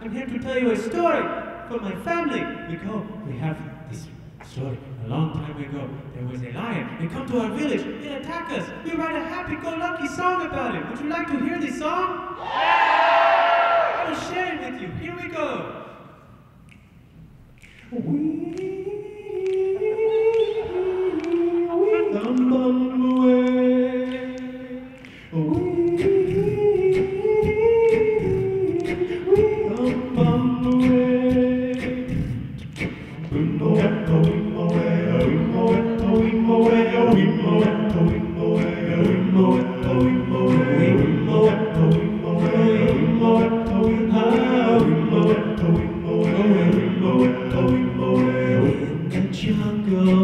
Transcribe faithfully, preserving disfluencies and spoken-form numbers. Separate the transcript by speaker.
Speaker 1: I'm here to tell you a story from my family. We go, we have this story. A long time ago, there was a lion. They come to our village. They attack us. We write a happy-go-lucky song about it. Would you like to hear this song? Yeah! I will share it with you. Here we go. We, we come away. We, in the jungle.